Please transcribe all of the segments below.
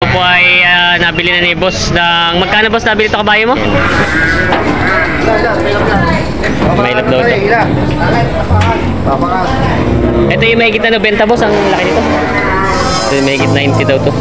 po ay nabili na ni boss ng... Magkano boss nabili ito kabayo mo? May ilap daw ito. Ito yung may kita na benta boss, ang laki nito. Ito yung may kita 90 daw ito.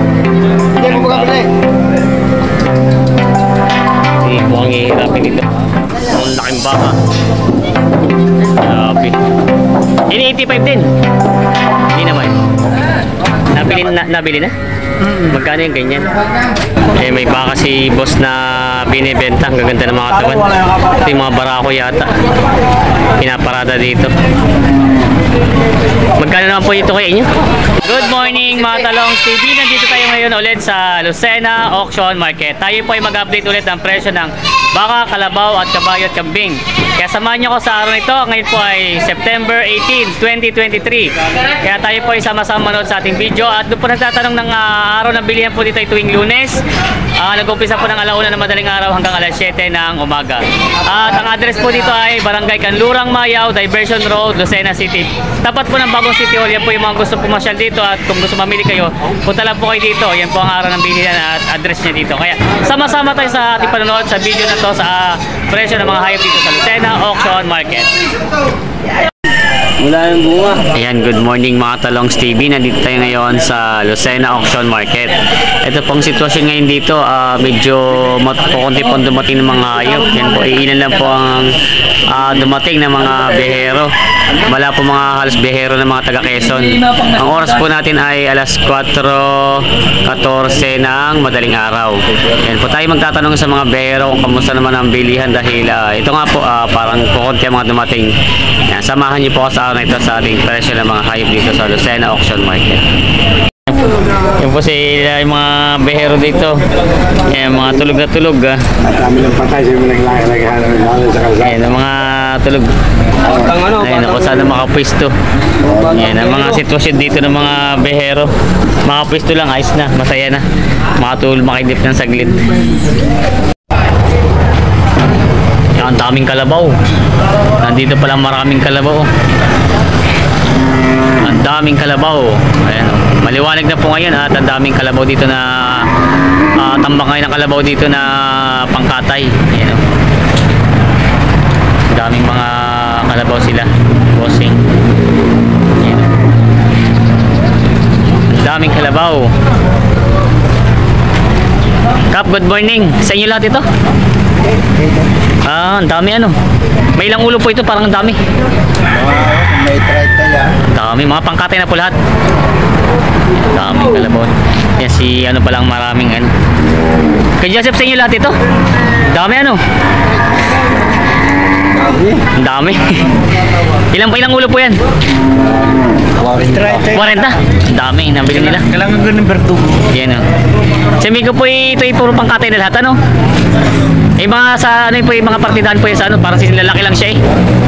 Hindi po ang ihirapin dito. Ang laking baka. Grabe. Ini 85 din. Hindi naman. Nabili na? Magkano yung ganyan? Eh, may baka si boss na binibenta. Ang gaganda ng mga katawan. Ito yung mga barako yata. Pinaparada dito. Magkano naman po ito kay inyo? Good morning mga Talongs TV. Nandito tayo ngayon ulit sa Lucena Auction Market. Tayo po ay mag-update ulit ng presyo ng baka, kalabaw at kabayo at kambing. Kaya samahan nyo ko sa araw nito. Ngayon po ay September 18, 2023. Kaya tayo po ay sama-sama manood sa ating video. At doon po nagtatanong ng araw ng bilihan po dito ay tuwing Lunes. Nag-umpisa po ng alauna ng madaling araw hanggang alas 7 ng umaga. At ang address po dito ay Barangay Kanlurang Mayaw, Diversion Road, Lucena City. Tapat po ng Bagong City Hall. Yan po yung mga gusto pumasyal dito. At kung gusto mamili kayo, punta lang po kayo dito. Yan po ang araw ng bilihan at address niya dito. Kaya sama-sama tayo sa ating panonood sa video na to sa presyo ng mga hayop dito sa Lucena Auction Market. Wala yung bunga. Ayan, good morning mga Talongs TV. Nandito tayo ngayon sa Lucena Auction Market. Ito pong sitwasyon ngayon dito, medyo kukunti pong dumating ng mga hayop. Yan po, ilan lang po ang dumating ng mga behero. Wala po mga halos behero ng mga taga Quezon. Ang oras po natin ay alas 4:14 ng madaling araw. Yan po tayo magtatanong sa mga behero kung kamusta naman ang bilihan dahil ito nga po parang kukunti ang mga dumating. Yan, samahan niyo po ako sa araw na ito sa ating presyo ng mga hayop dito sa Lucena Auction Market. Yan po sila yung mga behero dito. Yan, mga tulog na tulog. At kami ng patay sa mga naghahanap sa kalsada. Yan, ang mga tulog. Ayun, ako sana makapwisto. Yan, ang mga sitwasyon dito ng mga behero. Makapwisto lang, ayos na, masaya na. Makatulog, makidip ng saglit. Yan, ang daming kalabaw. Nandito palang maraming kalabaw. Ang daming kalabaw. Ayan, maliwanag na po ngayon at ang daming kalabaw dito na tambak ngayon ng kalabaw dito na pangkatay. Ayan, ang daming mga kalabaw sila. Bossing. Ayan, ang daming kalabaw. Kap, good morning. Sa inyo lahat ito? Ang dami ano. May ilang ulo po ito, parang ang dami. May try tayo. Dami, mga pangkatay na po lahat. Daming kalabaw. Yan si ano palang maraming ano. Kay Joseph, sa inyo lahat ito? Dami ano? Ang dami. Ilang ulo po yan? 40. Ang dami, nabili nila. Kailangan ko ng bertugo. Yan o. Sabi ko po ito ay puro pangkatay na lahat ano? Eh mga sa ano po yung mga partidahan po yan sa ano, parang lalaki lang siya eh.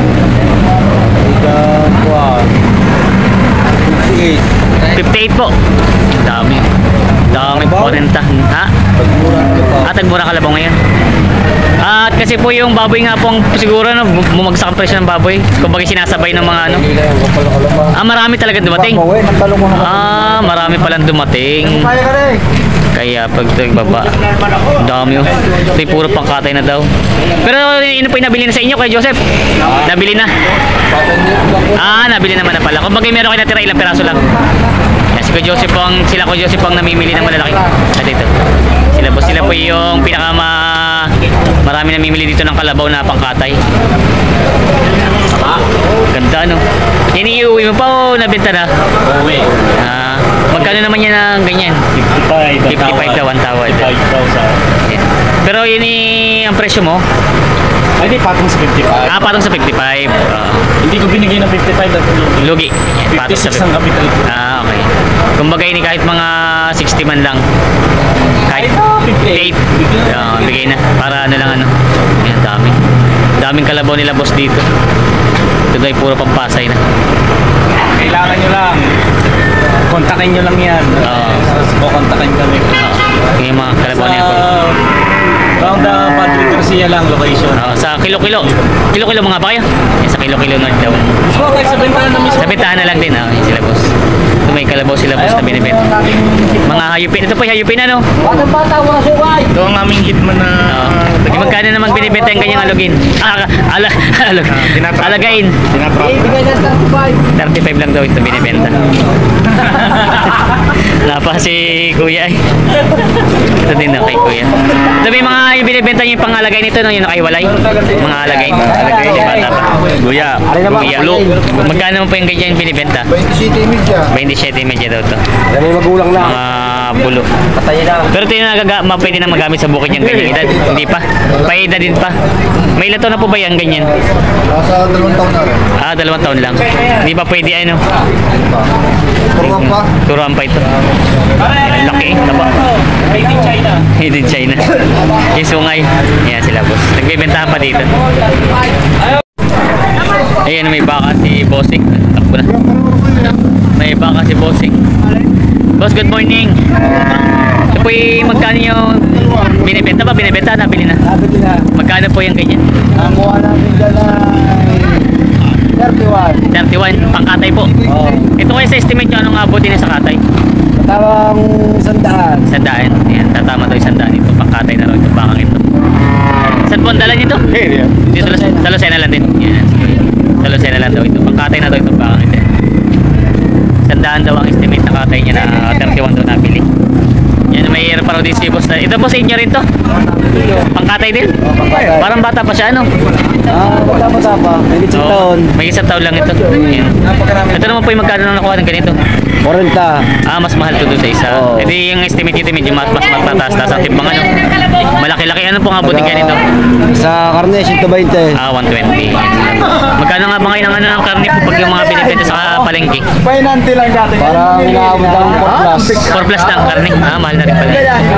58 po. Dami. Dami po, 40. Ha? Tagmura kalabaw ngayon. At kasi po yung baboy nga po siguro no, bumagsak ang presyo ng baboy. Kumbaga sinasabay ng mga ano. Marami talaga dumating. Marami palang dumating. Kaya pag nagbaba, dami oh. Ito yung puro pangkatay na daw. Pero ano po yung nabili na sa inyo kay Joseph? Nabili na? Nabili naman na pala. Kung bagay meron kayo natira, ilang piraso lang. Yan, si Joseph po sila ko Joseph po ang namimili ng malalaki. Dito. Sila po yung marami namimili dito ng kalabaw na pangkatay. Ganda no. Iniuwi mo pa o nabenta na? Uwi. Magkano naman yan ng ganyan? 55 daw ang tawad. 5,000. Yeah. Pero yun ang presyo mo? Ay, di patong sa 55. Patong sa 55. Hindi ko binigay ng 55 at lugi. Yeah, patong sa 56 ang capital ko. Okay. Kumbaga ini kahit mga 60 man lang. Kahit 58. Bigay na. Para ano lang ano. Ayan, daming kalabaw nila boss dito. Ito ay puro pampasay na. Kailangan nyo lang. Kontakin nyo lang yan. Kontakin kami. Yung mga kalabaw niya. Round the Garcia lang, location. Sa Kilo-Kilo. Kilo-Kilo mga ba kayo? Yan, sa Kilo-Kilo North daw. So, kahit sa bentahan na mismo. Sa bentahan na lang din. Yan sila boss. Ito may kalabaw sila boss na binibenta. Mga hayupin. Ito po yung hayupin ano? Bata-bata, wala sukay. Ito ang aming hitman na... Magkano naman binibenta yung ganyang alugin? Alagain. Tinatrap. Ibigay na 35. 35 lang daw ito binibenta. Napa si Kuya eh. Ito din na kay Kuya. Ito may mga binibenta niyo yung pangalagay nito no, yung nakaiwalay. Mga alagay. Alagay yung bata pa. Guya. Kuya. Magkano naman po yung ganyan binibenta? 27.5 daw to. Yan ay magulang na. Mga pulo. Patay na. Pero ito yung pwede na magamit sa bukid yung ganyang edad. Hindi pa. Paeda din pa. May ilan taon na po ba yan ganyan? Nasa 2 taon na rin. 2 taon lang. Hindi pa pwede ano. Turuan pa. Turuan pa ito. Ang laki. Taba. Made in China. Made in China. Yung sungay. Yan sila boss. Nagbibentahan pa dito. Ayan may baka si Bossing. Takbo na. May baka si Bossing. Boss, good morning. Ito po yung magkano yung binibenta ba? Binibenta? Nabili na. Nabili na. Magkano po yung ganyan? Ang kuha namin dyan ay 31. Pangkatay po. Oo. Ito kayo sa estimate nyo anong abutin na sa katay? Tawang 100. 100. Ayan, tatama daw 100 ito. Pangkatay na raw ito. Bakang ito. Saan po ang dala nito? Dito sa Lucena lang din. Yan. Sa Lucena lang daw ito. Pangkatay na daw ito. Bakang ito. 100 daw ang estimate na katay niya na 31 daw nabili. Yan, may air pa raw din si boss. Ito po sa inyo rin to? Pangkatay din? Pangkatay. Parang bata pa siya ano? Bata pa. May isang taon. May isang taon lang ito. Yan. Ito naman po yung magkano na nakuha ng ganito. 40. Mas mahal to doon sa isa. Oo. Edi yung estimate nito medyo mas matataas ang timbang ano. Malaki-laki ano po nga buting ganito. Sa karne, 120. 120. Magkano nga ba ngayon ang ano ng karne po pag yung mga binibenta sa palengke? Painante lang dati. Parang inaabot ang 4 plus. 4 plus lang karne. Mahal na rin pala.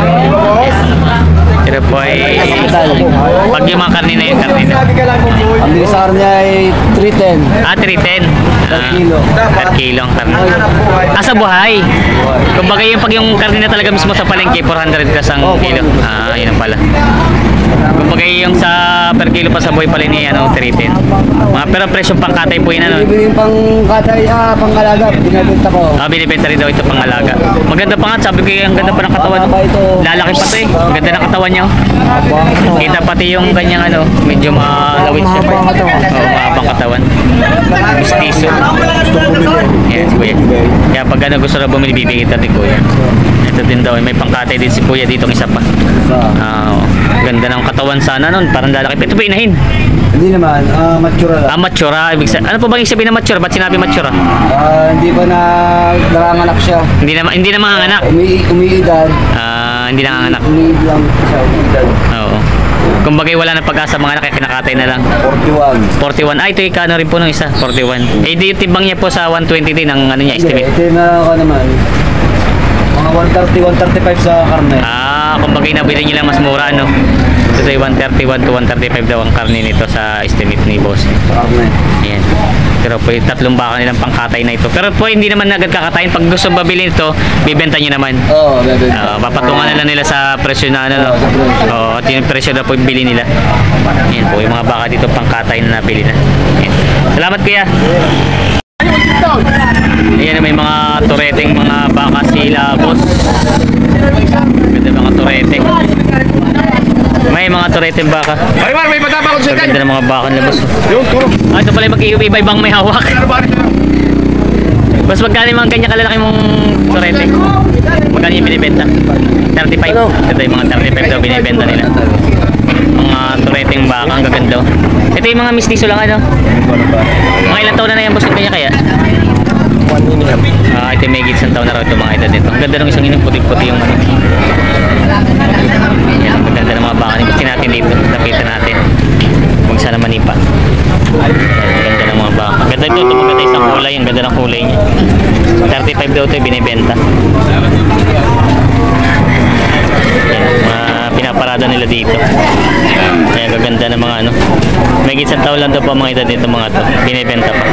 Pero po ay pag yung mga karne na yung karne na. Ang bilis sa karne ay 310. 310. Per kilo. Per kilo ang karne. Sa buhay. Kumbaga yung pag yung karne na talaga mismo sa palengke 400 plus ang kilo. Yun ang pala. Kumbaga yung sa per kilo pa sa buhay pala ni 310. Pero presyong pangkatay po yun ano. Bibili yung pangkatay, pangkalaga. Binibenta ko. Binibenta rin daw ito pangalaga. Maganda pa nga, sabi ko ang ganda pa ng katawan. Lalaki pa ito eh. Ang ganda ng katawan niya. Kita pati yung kanyang ano, medyo malawit siya. Mahabang katawan. Mistiso. Yan si Kuya. Kaya pag ano gusto na bumili, bibigyan kita din Kuya. Ito din daw, may pangkatay din si Kuya dito ng isa pa. Ganda ng katawan sana nun, parang lalaki. Ito ba inahin? Hindi naman, mature lang. Mature. Ano po bang sabihin na mature? Ba't sinabi mature? Hindi pa na naranganak siya. Hindi na manganganak. Umiidad. Hindi nanganganak. Umiid lang siya, umiidad. Oo. Kumbaga wala na pag-asa mga anak, kaya kinakatay na lang. 41. 41. Ito yung kano rin po ng isa. 41. Di yung timbang niya po sa 120 din ang ano niya, estimate. Ito yung ako naman. Mga 130, 135 sa karne. Kumbaga nabili niyo lang mas mura, ano? Ito yung 131 to 135 daw ang karne nito sa estimate ni boss. Sa karne. Ayan. Pero po yung 3 baka nilang pangkatay na ito. Pero po hindi naman agad kakatayin. Pag gusto mabili ito, bibenta niyo naman. Oo, bebenta. Papatungan na lang nila sa presyo na ano. No? At yung presyo na po yung bili nila. Ayan po, yung mga baka dito pangkatay na nabili na. Ayan. Salamat kuya. Ayan, may mga tureteng mga baka sila boss. Ganda mga turete. May mga tureteng baka. May patapa ko sa Ganda ng mga baka nila boss. Yung turo. Ito pala yung mag-iiba-ibang may hawak. Boss, magkano yung mga ganyan kalalaki mong turete? Magkano yung binibenta? 35. Ito yung mga 35 daw binibenta nila. Mga tureteng baka, ang gaganda. Ito yung mga mistiso lang ano? Mga ilang taon na yan boss, kanya kaya? 1 minimum. Ito may gitsang taon na raw ito mga edad dito. Ang ganda ng isang inang puti-puti yung ano. Yan, ang ganda ng mga baka. Gusto natin dito. Lapitan natin. Huwag sana manipa. Yan, ang ganda ng mga baka. Ganda ito. Ito maganda isang kulay. Ang ganda ng kulay niya. 35 daw ito binibenta. Yan, mga pinaparada nila dito. Kaya gaganda ng mga ano. May gitsang taon lang ito pa mga edad dito mga ito. Binibenta pa.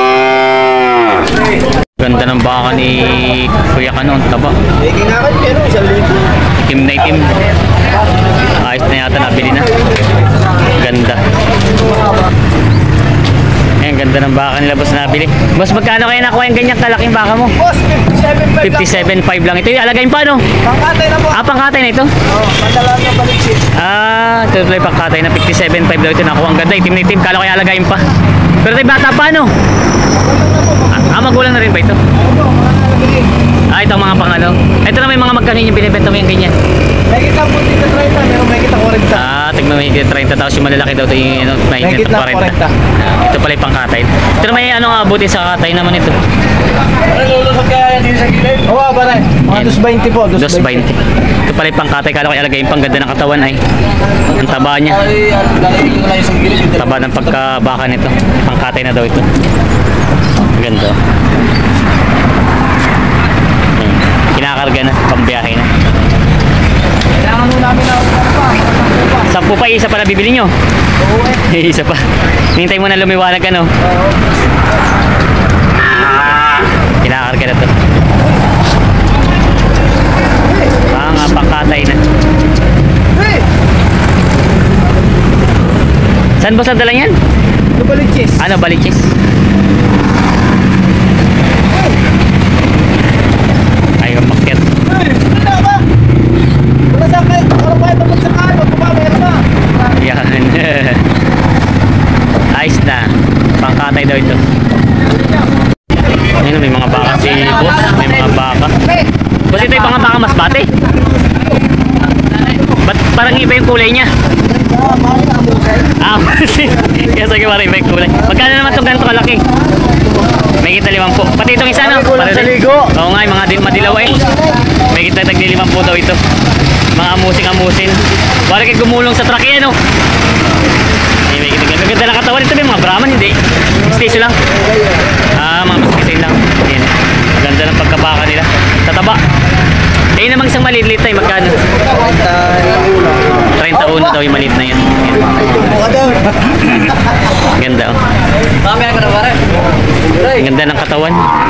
Ganda ng baka ni Kuya Kanon, taba. Making akin pero 1,000. Itim na itim. Ayos na yata nabili na. nila boss nabili. Boss, magkano kaya nakuha yung ganyan kalaking baka mo? Boss, 57.5 57.5 lang. Ito yung alagayin pa, no? Pangkatay na po. Pangkatay na ito? Oo, pandalang yung baliksit. Ito pala yung pangkatay na 57.5 daw ito. Nakuha ang ganda. Itim na itim. Kala ko yung alagayin pa. Pero tayo bata pa, no? Magulang na rin ba ito? Ito ang mga pangalo. Ito na may mga magkano yung binibenta mo yung ganyan. May kita po dito 30, pero may kita 40. Tignan mo yung 30 tapos yung malalaki daw ito yung may Mahigit na 40. Ito pala yung pangkatay. Ito na may abuti sa katay naman ito. Nalulusot kaya yan din sa gilid? Oo, pare. Mga 220 po. 220. Ito pala yung pangkatay. Kala ko ilagay yung pangganda ng katawan ay. Ang taba niya. Taba ng pagkabaka nito. Pangkatay na daw ito. Ganda. Kinakarga na. Pambiyahe na. Kailangan mo namin na pa. 10 pa isa pa na bibili nyo? Oo eh. Isa pa. Hintay mo na lumiwanag ano. Kinakarga na to. Pangkatay na. Saan ba sa dala yan? Baliksit. Ano, Baliches? Ayaw makyat. Ano ba? Wala sa kayo. Wala pa ito magsakay. Magpapamaya pa. Yan. Ayos na. Pangkatay daw ito. Ayun, may mga baka si boss. May mga baka. Boss, ito yung mga baka mas bate. Ba't parang iba yung kulay niya? Kaya sige, parang iba yung kulay. Magkano naman itong ganito kalaki? May kita 50. Pati itong isa, no? Kulang sa ligo. Oo nga, yung mga madilaw eh. May kita tagli 50 daw ito. Mga amusin. Parang kayo gumulong sa truck yan, no? May kita. Gaganda lang katawan. Ito may mga Brahman, hindi. Station lang. Mga station lang. Yan. Ganda ng pagkabaka nila. Tataba. Eh namang isang maliit tayo, magkano? 31 daw yung maliit na yan. Ganda oh. Ganda ng katawan.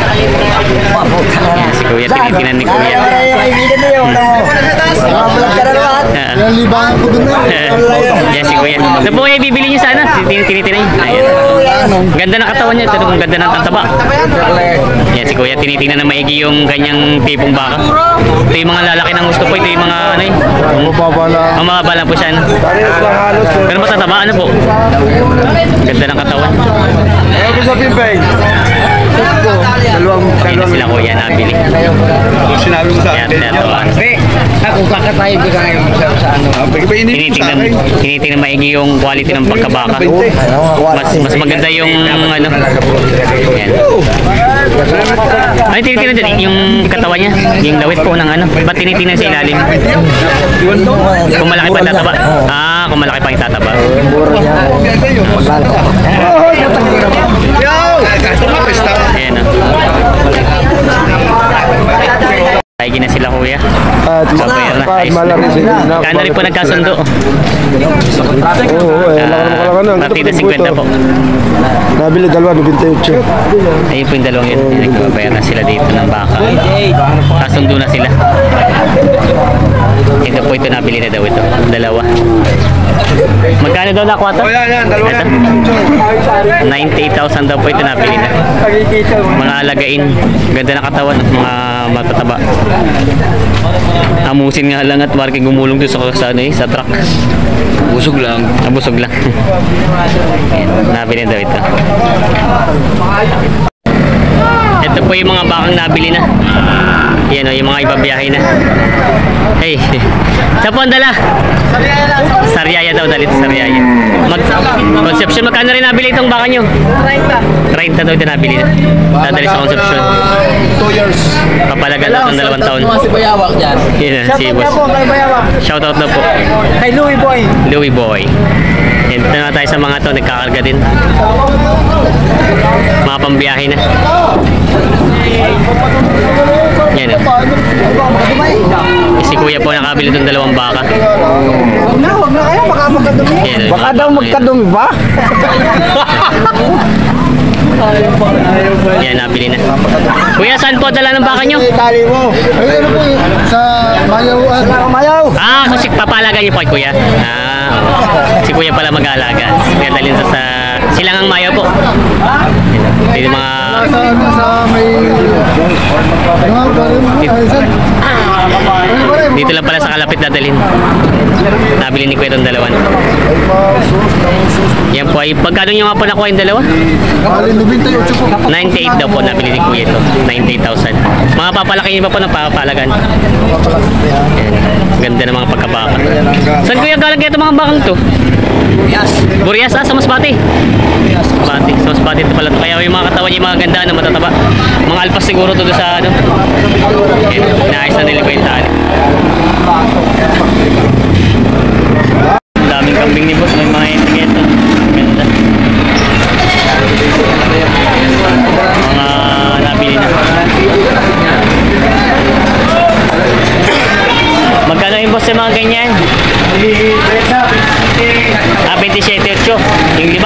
Yan, si Kuya, tinitingnan ni Kuya. Yung libangan ko dun na. Yan si Kuya. Ito po yung bibili niyo sana. Tinitingnan niyo. Ayan. Ganda ng katawan niya. Ito ganda ng taba. Yan si Kuya, tinitingnan na maigi yung kanyang tipong baka. Ito yung mga lalaki ng gusto po. Ito yung mga ano eh. Ang mga bala po siya. Ano? Pero matataba ano po. Ganda ng katawan. Ano sa pimpay? Ayun na sila Kuya nabili. Sinabi mo sa Yan, akin. yan. Ako kakatayin ko ngayon sa ano. Tinitingnan maigi yung quality ng pagkabaka. Mas maganda yung ano. Yan. Ano tinitingnan dyan? Yung katawan niya? Yung lawit po ng ano? Ba't tinitingnan sa ilalim? Kung malaki pa tataba? Kung malaki pa yung tataba. Ayan o. Taigi na sila Kuya. Sabayan na. Kano rin po nagkasundo? Partida 50 po. Nabili dalawa, 28. Ayun po yung dalawang yun. Nagbabayan na sila dito ng baka. Kasundo na sila. Ito po ito nabili na daw ito. Dalawa. Magkano daw nakuha ito? Yan, dalawa. Ito. 98,000 daw po ito nabili na. Mga alagain. Ganda na katawan at mga matataba. Amusin nga lang at marking gumulong doon sa truck. Busog lang. Busog lang. Ayan, nabili daw ito. Ito po yung mga bakang nabili na. Yan o, yung mga ibabiyahe na. Hey, saan po ang dala? Sariaya daw, dalit Sariaya. Conception, magkano rin nabili itong baka nyo? 30 daw ito nabili na. Dadali sa Conception. 2 years. Kapalagan daw ng 2 taon. Si Bayawak dyan. Yan, si boss. Kay Bayawak. Shoutout na po. Kay Louie Boy. Louie Boy. Yan, ito na tayo sa mga to, nagkakarga din. Mga pambiyahe na. Yan o. Si Kuya po nakabili itong 2 baka. Huwag na kayo. Baka magkadumi. Yan, Baka daw magkadumi ba? Yan, nabili na. Kuya, saan po dala ng baka nyo? Tali mo. Ay, ano po sa Mayaw. Mayaw. Kasi papalagan niyo po kay Kuya. Si kuya pala mag-aalaga. Kaya dalhin sa Silangang Mayo po. Yung mga Sa may... dito lang pala sa kalapit dadalhin. Nabili ni kuya itong dalawa. Yan po ay pagkano nyo nga po nakuha yung dalawa? 98 po. 98 daw po nabili ni kuya ito. 98,000. Mga papalaki nyo pa po ng papalagan. Yan. Ganda ng mga pagkabaka. Saan kuya galang kaya itong mga bakang to? Burias, sa Masbate. Masbate. Sa Masbate ito pala. Kaya yung mga katawan niya, mga ganda na matataba. Mga alpas siguro to doon sa ano. Yan. Inaayos na nila pa yung tali. Daming kambing ni boss. May mga etiqueta. Ganda. Mga nabili na. Magkano yung boss sa mga ganyan? 27.8 yung 5.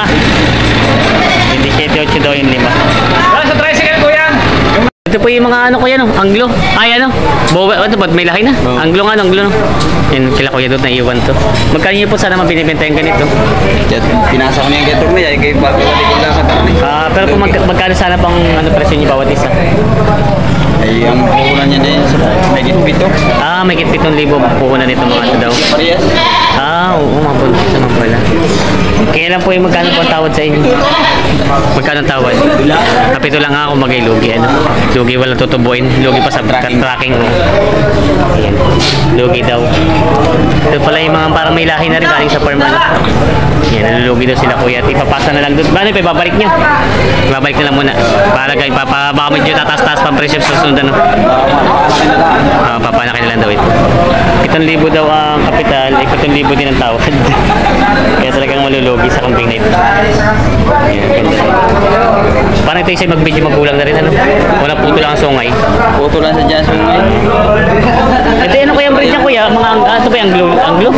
27.8 daw yung 5. Sa tricycle, kuya! Ito po yung mga ano kuya no, anglo. Ay ano, ito ba't may laki na? Anglo nga, anglo no. Yan sila kuya doon naiiwan to. Magkano nyo po sana mabinibenta yung ganito? Pinasa ko niya yung gator niya, kay bago ulit yung lasa karne. Pero po magkano sana pang ano presyo nyo bawat isa? Ay, ang puhunan niya din sa may gitpito. May 7,000 puhunan nito mga ito daw. Parehas. Oo, mabuntis naman pala. Kaya lang po yung magkano po ang tawad sa inyo? Magkano ang tawad? Kapito lang ako mag-lugi. Ano? Lugi walang tutubuin. Lugi pa sa tracking. Ayan. Lugi daw. Ito pala yung mga parang may lahi na rin galing sa farm. Yan, nalulugi daw sila kuya. At ipapasa na lang doon. Bano, ibabalik nyo. Ibabalik na lang muna. Para kayo, baka medyo tataas-taas pang presyo sa susunod. Ano? Papanaki na lang daw ito. 7,000 daw ang kapital. 7,000 din ang tawad. Kaya talagang malulugi sa kambing na ito. Ayan, ganda. Parang ito yung mag-video magulang na rin. Ano? Wala puto lang ang sungay. Puto lang sa dyan sungay. Ito ano kaya ang breed niya kuya? Mga ito ba yung anglo? Anglo?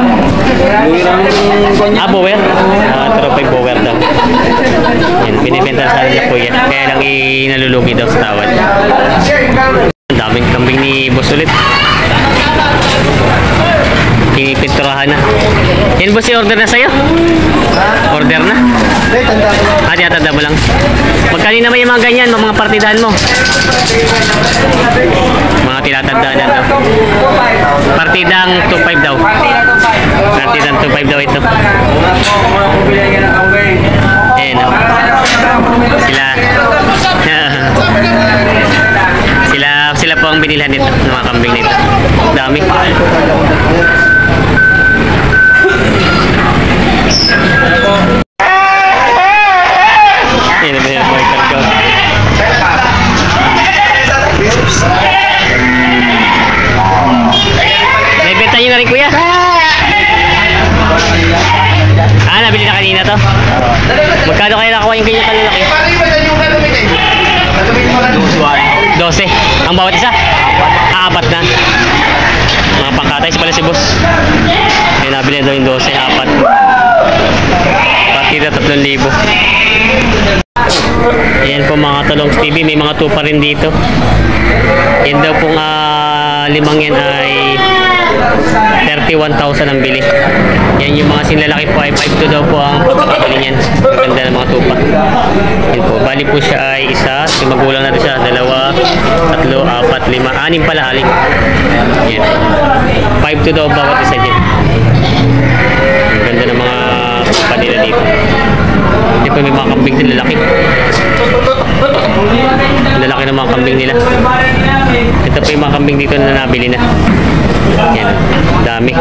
Bower? Ito pa yung bower daw. Yan, binibenta sa nila kuya. Kaya lang nalulugi daw sa tawad. Ang daming kambing ni boss ulit. Pinipinturahan na. Yan boss, order na sa'yo? Order na? Tiyatanda mo lang. Magkano naman yung mga ganyan, mga partidahan mo? Mga tinatandaan na daw. Partidang 2.5 daw. Partidang 2.5 daw ito. Ayan o. Sila po ang binilhan nito, ng mga kambing nito. Dami. Yan naman yung mga kargaw. Naibenta nyo na rin kuya? Nabili na kanina to? Magkano kayo nakuha yung ganyan kalalaki? 12. Ang bawat isa? Apat na. Mga pangkatay pala si boss. Kaya nabili daw yung 12, apat. Partida 3,000. Ayan po mga Talongs TV, may mga tupa rin dito. Yan daw pong 5 yan ay 31,000 ang bili. Yan yung mga sinlalaki po ay 5 to daw po ang pagkakabili niyan. Ganda ng mga tupa. Yan po, bali po siya ay isa. Magulang natin siya, 2, 3, 4, 5, 6 pala halik. Yan. 5 to daw bawat isa dyan. Ang ganda ng mga tupa nila dito. Hindi po may mga kambing din lalaki. Lalaki ng mga kambing nila. Ito po yung mga kambing dito na nabili na. Yan, dami.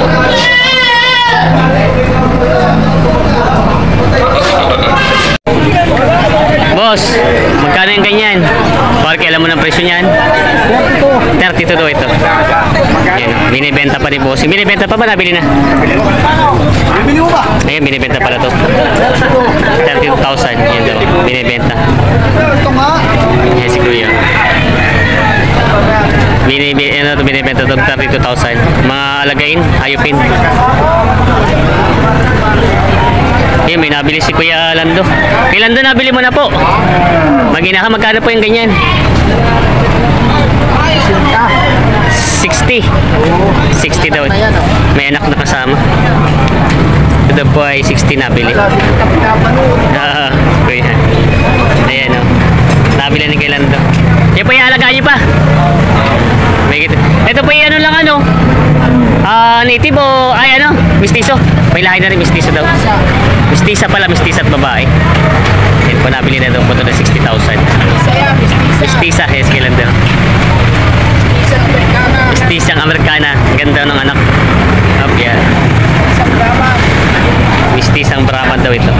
Boss, magkano yung ganyan? Porque alam mo ng presyo niyan? 32 daw ito. Yan, binibenta pa ni boss. Binibenta pa ba? Nabili na? Bibili mo ba? Ayan, binibenta pala to. 32,000. Yan daw, binibenta. Ito nga. Yan si Kuya. Binibenta to 32,000. Mga alagain, ayupin. Yan, may nabili si Kuya Lando. Kay Lando, nabili mo na po. Magina ka, magkano po yung ganyan? 60. 60 daw. May anak na kasama. Ito po ay 60 nabili. Kuya. Ayan o. Nabili ni Kailando. Yan po yung alagaan niyo pa. Ito po yung ano lang ano. Native o ay ano, mistiso. May lahi na rin mistiso daw. Mistisa pala, mistisa at babae. Yan po nabili na daw po ito na 60,000. Mistisa, yes, Kailando. Mistisang Amerikana. Ganda ng anak. Yan. Mistisang Brahman daw ito.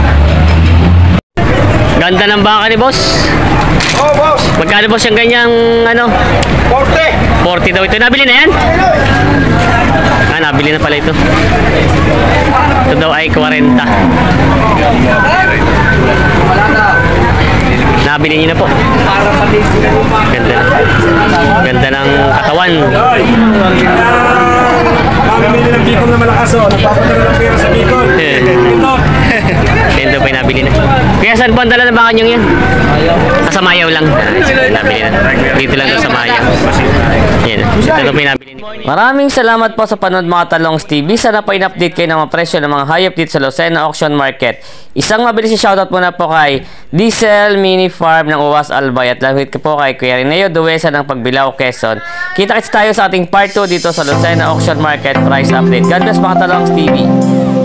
Ganda ng baka ni boss. Oh, boss! Magkano boss yung ganyang ano? 40! 40 daw ito. Nabili na yan? Nabili na pala ito. Ito daw ay 40. Nabili niyo na po. Ganda na. Ganda ng katawan. Mamimili ng Bicol na malakas o. Nagpapadala ng pera sa Bicol. Ito pa yung nabili na. Kaya saan po ang dala ng baka niyong yan? Sa Mayaw lang. Nabili na. Dito lang daw sa Mayaw. Yan. Ito pa yung nabili na. Maraming salamat po sa panood mga Talongs TV. Sana po in-update kayo ng mga presyo ng mga hayop dito sa Lucena Auction Market. Isang mabilis si shoutout muna po kay Diesel Mini Farm ng Uwas Albay at lahit ko po kay Kuya Rineo Duwesa ng Pagbilao, Quezon. Kita-kits tayo sa ating part 2 dito sa Lucena Auction Market price update. God bless mga Talongs TV.